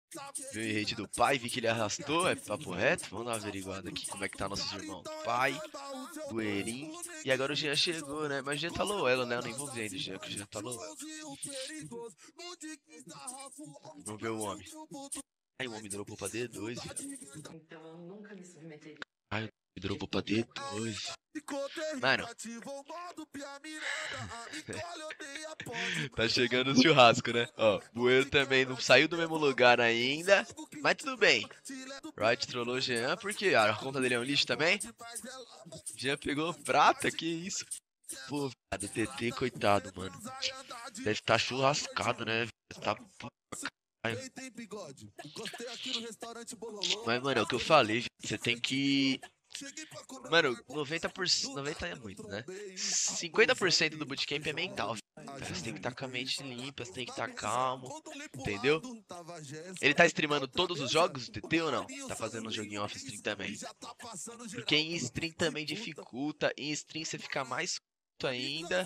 Viu o rate do pai, vi que ele arrastou, é papo reto. Vamos dar uma averiguada aqui como é que tá nossos irmãos. Pai, Buerim. E agora o Jean chegou, né? Mas o Jean tá low elo, né? Eu nem vou ver ainda o Jean, que o Jean tá low elo. Vamos ver o homem. Ai, o homem dropou pra D2, viado. Então eu nunca me submeteria. Ai, o homem dropou pra D2. Mano. Tá chegando o churrasco, né? Ó, Bueiro também não saiu do mesmo lugar ainda. Mas tudo bem. Wright trollou o Jean, porque a conta dele é um lixo também. Jean pegou prata, que isso? Pô, viado, o TT, coitado, mano. Deve estar churrascado, né? Tá puto pra caralho. Mas, mano, é o que eu falei, você tem que... Mano, 90%... 90% é muito, né? 50% do bootcamp é mental. Você tem que estar com a mente limpa, você tem que estar calmo, entendeu? Ele tá streamando todos os jogos, o TT, ou não? Tá fazendo um joguinho off-stream também. Porque em stream também dificulta, em stream você fica mais puto ainda.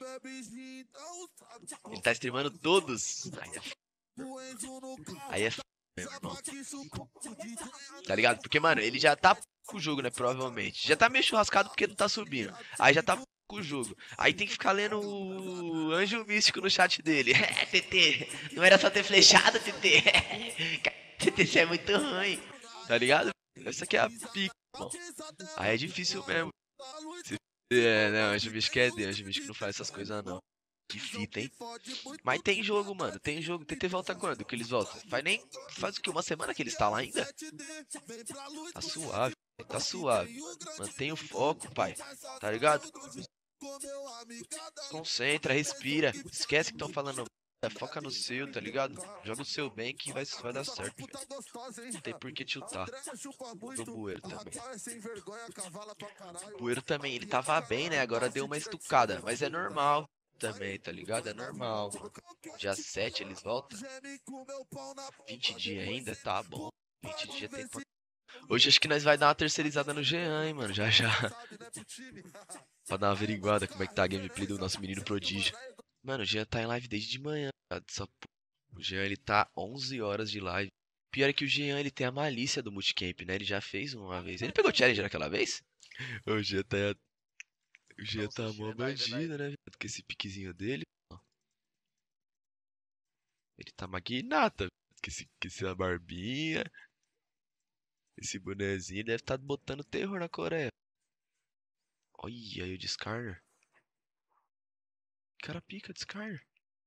Ele tá streamando todos. Aí é f... meu irmão. Tá ligado? Porque, mano, ele já tá com o jogo, né? Provavelmente. Já tá meio churrascado porque não tá subindo. Aí já tá com o jogo. Aí tem que ficar lendo o Anjo Místico no chat dele. É, TT, não era só ter flechado, TT. TT, você é muito ruim. Tá ligado? Essa aqui é a pica, irmão. Aí é difícil mesmo. É, não, Anjo Místico é Deus. Anjo Místico não faz essas coisas, não. Que fita, hein? Mas tem jogo, mano. Tem jogo. TT volta quando que eles voltam? Faz o que? Uma semana que eles estão lá ainda? Tá suave. Tá suave. Mantém o foco, pai. Tá ligado? Concentra, respira. Esquece que estão falando. Foca no seu, tá ligado? Joga o seu bem que vai dar certo, velho. Não tem por que tiltar. Do Bueiro também. O Bueiro também, ele tava bem, né? Agora deu uma estucada. Mas é normal também, tá ligado? É normal. Dia 7 eles voltam. 20 dias ainda? Tá bom. 20 dias tem por... Hoje acho que nós vai dar uma terceirizada no Jean, hein, mano. Já já. Pra dar uma averiguada como é que tá a gameplay do nosso menino prodígio. Mano, o Jean tá em live desde de manhã. O Jean, ele tá 11 horas de live. Pior é que o Jean, ele tem a malícia do multicamp, né? Ele já fez uma vez. Ele pegou challenge naquela vez? O Jean tá mó bandido, né? Com esse piquezinho dele. Ele tá magnata. Com essa barbinha. Esse bonezinho deve estar botando terror na Coreia. Olha aí o Discarner. Cara pica, Discarner.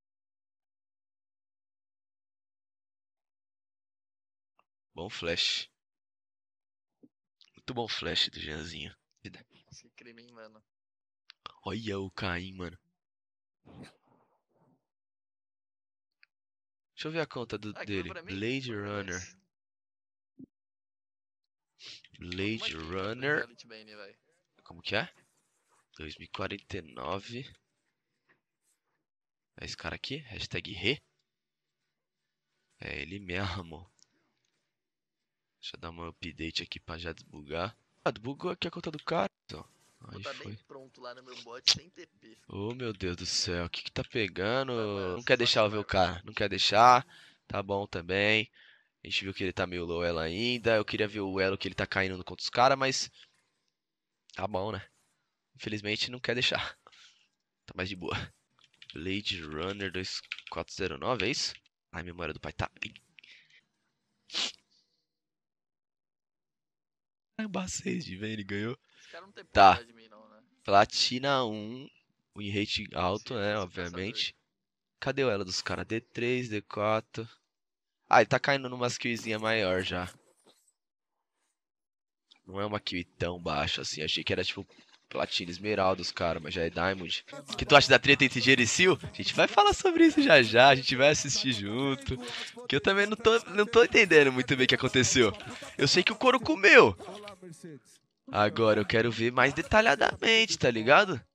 Bom flash. Muito bom flash do Jeanzinho. Esse crime, hein, mano. Olha o Caim, mano. Deixa eu ver a conta dele. Blade Runner. Blade Runner. Como que é? 2049. É esse cara aqui? Hashtag Re. É ele mesmo. Deixa eu dar uma update aqui pra já desbugar. Ah, desbugou aqui a conta do cara. Aí tá foi. bem pronto lá no meu bot sem TP. Oh, meu Deus do céu. O que tá pegando? Não quer deixar eu ver o cara. Não quer deixar. Tá bom também. A gente viu que ele tá meio low elo ainda. Eu queria ver o elo que ele tá caindo contra os caras, mas... Tá bom, né? Infelizmente não quer deixar. Tá mais de boa. Blade Runner 2409, é isso? Ai, a memória do pai tá... Caramba, 6 de vem, ele ganhou. Tá. De mim, não, né? Platina 1. Win rate alto, né? Obviamente. Cadê o elo dos caras? D3, D4. Ah, ele tá caindo numa killzinha maior já. Não é uma kill tão baixa assim. Achei que era tipo platina esmeralda dos caras, mas já é diamond. O que tu acha da treta entre Jerisil? A gente vai falar sobre isso já já. A gente vai assistir junto. Que eu também não tô entendendo muito bem o que aconteceu. Eu sei que o couro comeu. Agora eu quero ver mais detalhadamente, tá ligado?